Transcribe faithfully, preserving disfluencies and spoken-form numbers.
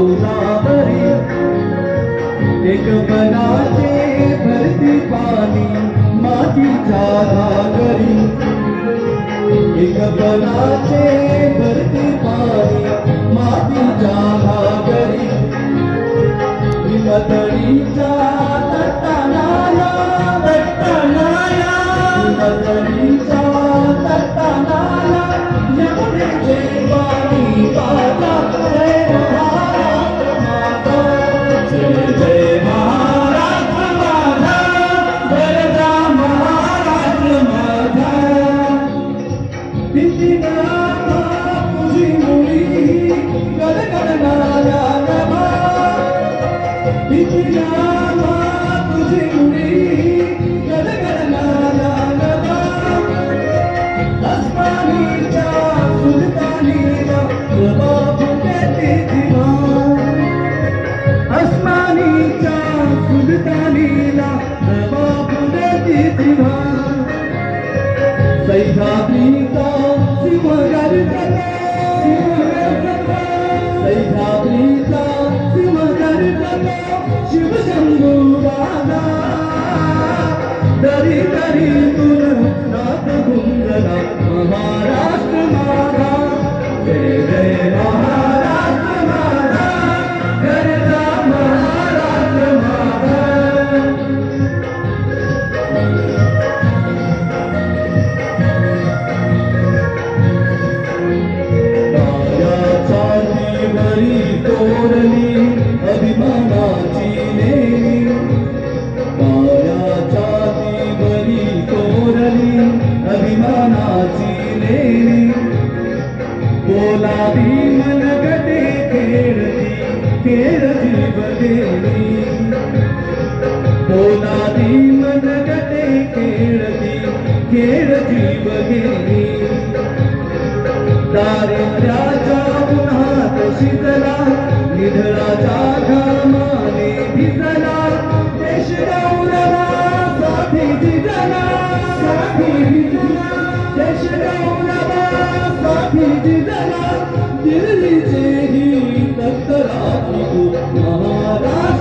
गोदावरी एक मनाचे भरती पाणी मातीच्या घागरी एक मनाचे भरती पाणी मातीच्या घागरी हिमतळीच्या तटानाला तटानाला हिमतळीच्या तटानाला यमुनेचे पाणी वाहता जय महाराष्ट्र माझा जय जय महाराष्ट्र माझा गरजा महाराष्ट्र माझा भिंतीनामा तुझी मुळी गडगडणाऱ्या नभा भिंतीनामा तुझी मुळी गडगडणाऱ्या नभा आसमानीच्या सुलतानीला प्रभा फुटते दिवा आसमानीच्या सुलतानीला प्रभा फुटते दिवा सह्याद्रीचा सिंहगर्जना सह्याद्रीचा सिंहगर्जना शिवशंभू राजा दरी दरीतून नाद गुंजला महाराष्ट्र माझा जय जय महाराष्ट्र माझा गरजा महाराष्ट्र माझा तोरली अभिमानाची नेली कायाच्या बरी तोरली अभिमानाची नेली बोलावी मनगटे खेळती खेळती बघेली बोलावी मनगटे खेळती खेळती बघेली दारिद्र्याच्या उन्हात शिजला निधळाच्या घामाने भिजला देश गौरवा साठी जिजला साठी जिजला देश गौरवा साठी जिजला दिल्लीचे ही तख्त राखी महाराष्ट्र